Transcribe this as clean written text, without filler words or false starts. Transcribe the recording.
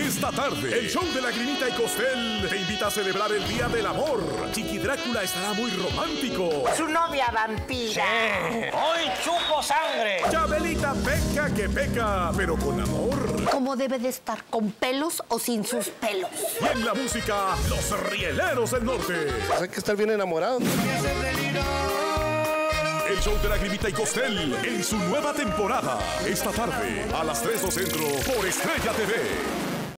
Esta tarde, el show de Lagrimita y Costel te invita a celebrar el Día del Amor. Chiqui Drácula estará muy romántico. Su novia vampira. Sí. Hoy chupo sangre. Chabelita peca que peca, pero con amor. ¿Cómo debe de estar? ¿Con pelos o sin sus pelos? Y en la música, los Rieleros del Norte. Pues hay que estar bien enamorado. El show de Lagrimita y Costel en su nueva temporada. Esta tarde, a las 3 do Centro, por Estrella TV.